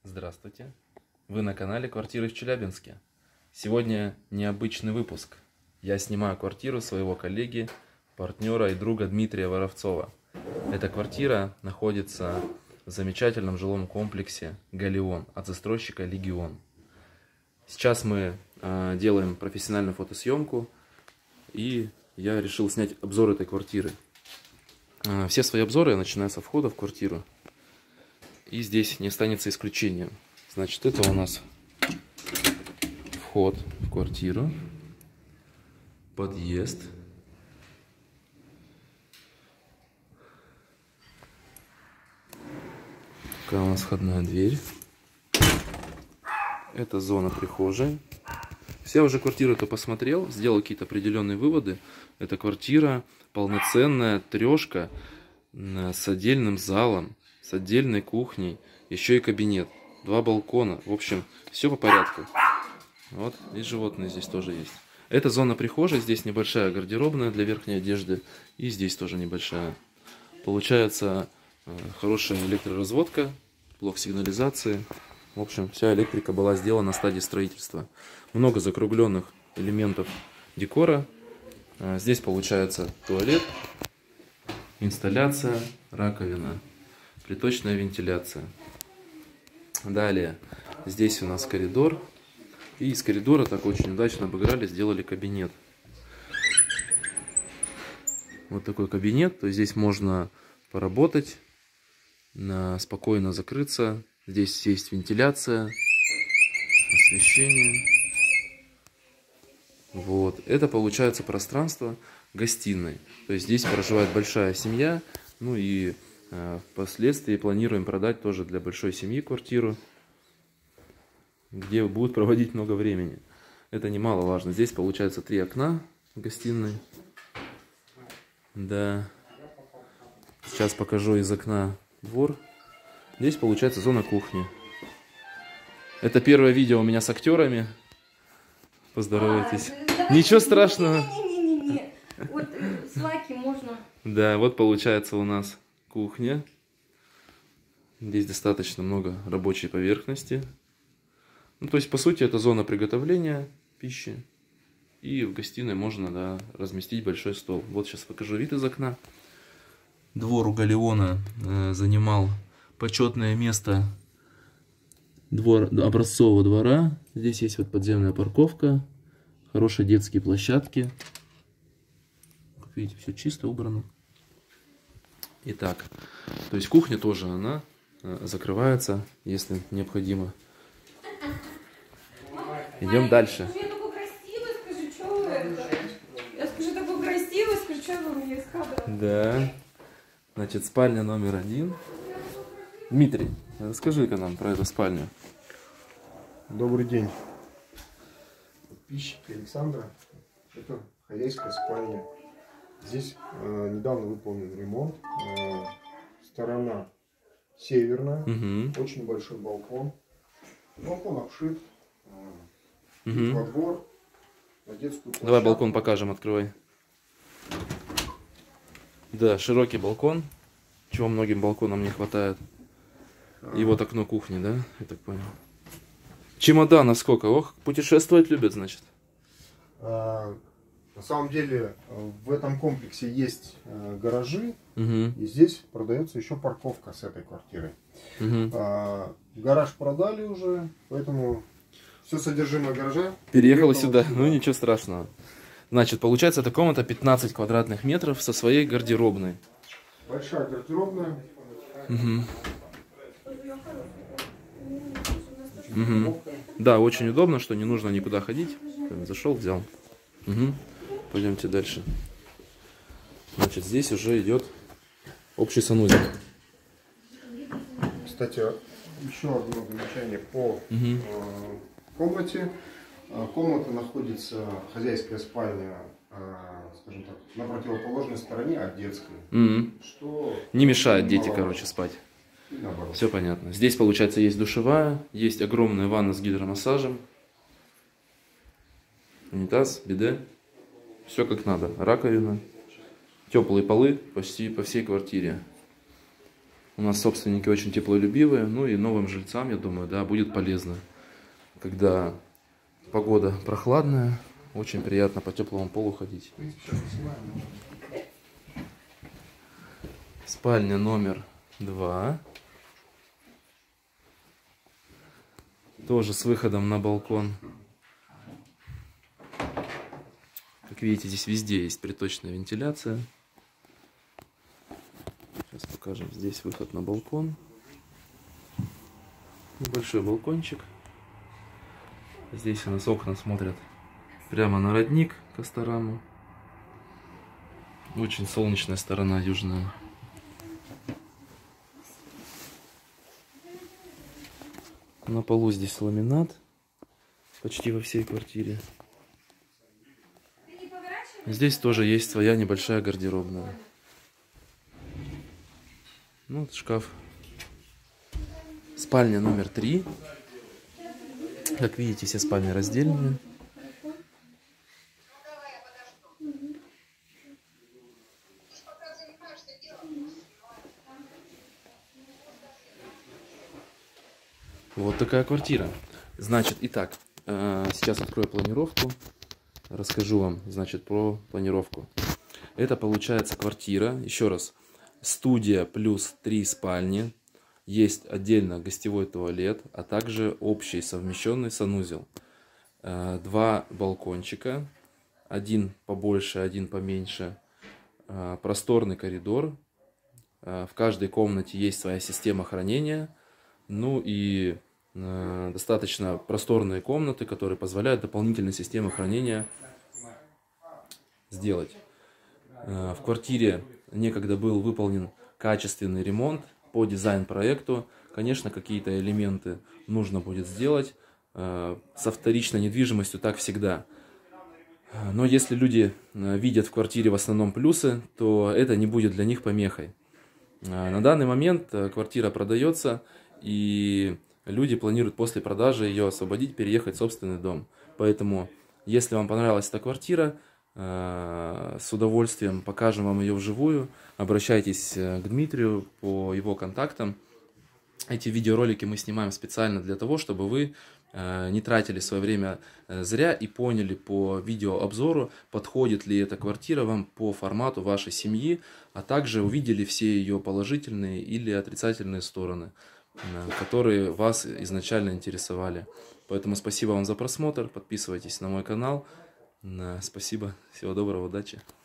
Здравствуйте! Вы на канале «Квартиры в Челябинске». Сегодня необычный выпуск. Я снимаю квартиру своего коллеги, партнера и друга Дмитрия Воровцова. Эта квартира находится в замечательном жилом комплексе «Галеон» от застройщика «Легион». Сейчас мы делаем профессиональную фотосъемку, и я решил снять обзор этой квартиры. Все свои обзоры я начинаю со входа в квартиру. И здесь не останется исключением. Значит, это у нас вход в квартиру, подъезд. Такая у нас входная дверь. Это зона прихожей. Я уже квартиру-то посмотрел, сделал какие-то определенные выводы. Это квартира полноценная, трешка с отдельным залом, с отдельной кухней, еще и кабинет, 2 балкона. В общем, все по порядку. Вот, и животные здесь тоже есть. Это зона прихожей, здесь небольшая гардеробная для верхней одежды, и здесь тоже небольшая. Получается хорошая электроразводка, блок сигнализации. В общем, вся электрика была сделана на стадии строительства. Много закругленных элементов декора. Здесь получается туалет, инсталляция, раковина, приточная вентиляция. Далее, здесь у нас коридор. И из коридора так очень удачно обыграли, сделали кабинет. Вот такой кабинет. То есть здесь можно поработать, спокойно закрыться. Здесь есть вентиляция, освещение. Вот. Это получается пространство гостиной. То есть здесь проживает большая семья. Ну и впоследствии планируем продать тоже для большой семьи квартиру, где будут проводить много времени. Это немаловажно. Здесь получается 3 окна в гостиной. Да. Сейчас покажу из окна двор. Здесь получается зона кухни. Это первое видео у меня с актерами. Поздоровайтесь. Ничего страшного. Не-не-не. Вот с лаки можно. Да, вот получается у нас кухня. Здесь достаточно много рабочей поверхности. Ну, то есть, по сути, это зона приготовления пищи. И в гостиной можно, разместить большой стол. Вот сейчас покажу вид из окна. Двор у Галеона занимал почетное место образцового двора. Здесь есть вот подземная парковка, хорошие детские площадки. Как видите, все чисто, убрано. Итак, то есть кухня тоже, она закрывается, если необходимо. Идем дальше. Я такой красивый, скажи, что вы это? Я скажу, такой красивый, скажу, что вы мне из кадра? Да. Значит, спальня номер 1. Дмитрий, расскажи-ка нам про эту спальню. Добрый день, подписчики Александра. Это хозяйская спальня. Здесь недавно выполнен ремонт. Сторона северная. Очень большой балкон. Балкон обшит. Во двор. На детскую площадку. Давай балкон покажем, открывай. Да, широкий балкон. Чего многим балконам не хватает. И вот окно кухни, да? Я так понял. Чемоданов сколько? Ох, путешествовать любят, значит. На самом деле в этом комплексе есть гаражи. И здесь продается еще парковка с этой квартирой. Гараж продали уже, поэтому все содержимое гаража переехало сюда. Ну ничего страшного. Значит, получается, эта комната 15 квадратных метров со своей гардеробной. Большая гардеробная. Да, очень удобно, что не нужно никуда ходить. Зашел, взял. Пойдемте дальше. Значит, здесь уже идет общий санузел. Кстати, еще одно замечание по комнате. Комната находится, хозяйская спальня, скажем так, на противоположной стороне от детской. Что не мешает дети, короче, спать. Все понятно. Здесь, получается, есть душевая, есть огромная ванна с гидромассажем, унитаз, биде. Все как надо. Раковина, теплые полы почти по всей квартире. У нас собственники очень теплолюбивые, ну и новым жильцам, я думаю, да, будет полезно. Когда погода прохладная, очень приятно по теплому полу ходить. Спальня номер 2. Тоже с выходом на балкон. Как видите, здесь везде есть приточная вентиляция. Сейчас покажем. Здесь выход на балкон. Небольшой балкончик. Здесь у нас окна смотрят прямо на родник Костараму. Очень солнечная сторона южная. На полу здесь ламинат почти во всей квартире. Здесь тоже есть своя небольшая гардеробная. Ну, вот шкаф. Спальня номер 3. Как видите, все спальни раздельные. Вот такая квартира. Значит, итак, сейчас открою планировку. Расскажу вам, значит, про планировку. Это получается квартира, еще раз, студия плюс 3 спальни. Есть отдельно гостевой туалет, а также общий совмещенный санузел. 2 балкончика, один побольше, один поменьше. Просторный коридор. В каждой комнате есть своя система хранения. Ну и достаточно просторные комнаты, которые позволяют дополнительные системы хранения сделать. В квартире некогда был выполнен качественный ремонт по дизайн-проекту. Конечно, какие-то элементы нужно будет сделать. Со вторичной недвижимостью так всегда. Но если люди видят в квартире в основном плюсы, то это не будет для них помехой. На данный момент квартира продается, и люди планируют после продажи ее освободить, переехать в собственный дом. Поэтому, если вам понравилась эта квартира, с удовольствием покажем вам ее вживую. Обращайтесь к Дмитрию по его контактам. Эти видеоролики мы снимаем специально для того, чтобы вы не тратили свое время зря и поняли по видеообзору, подходит ли эта квартира вам по формату вашей семьи, а также увидели все ее положительные или отрицательные стороны, которые вас изначально интересовали. Поэтому спасибо вам за просмотр, подписывайтесь на мой канал. Спасибо, всего доброго, удачи.